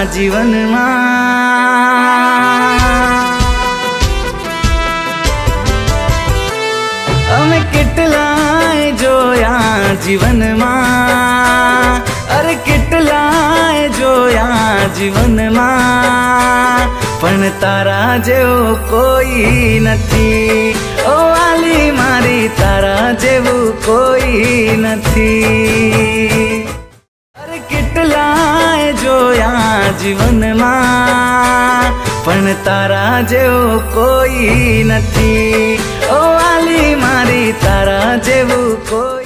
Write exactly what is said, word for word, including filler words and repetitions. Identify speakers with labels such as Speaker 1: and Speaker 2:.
Speaker 1: जीवन अमे केटलाय जोया जीवन अरे केटलाय जोया जीवन पण तारा जेवो कोई नथी ओ वाली मारी तारा जेवो कोई नथी। अरे केटलाय जोया जीवन पण तारा जेवो कोई नथी ओ वाली मारी तारा जेवो कोई